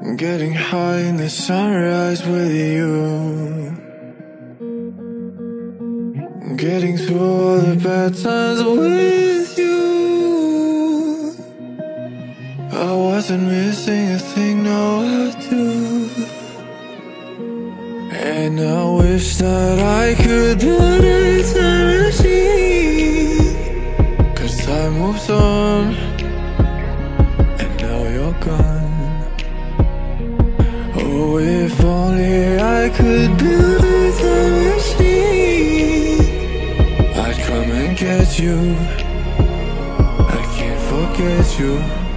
Getting high in the sunrise with you, getting through all the bad times with you. I wasn't missing a thing, now I do. And I wish that I could put a time machine, 'cause time moves on, and now you're gone. Oh, if only I could build a time machine, I'd come and get you. I can't forget you.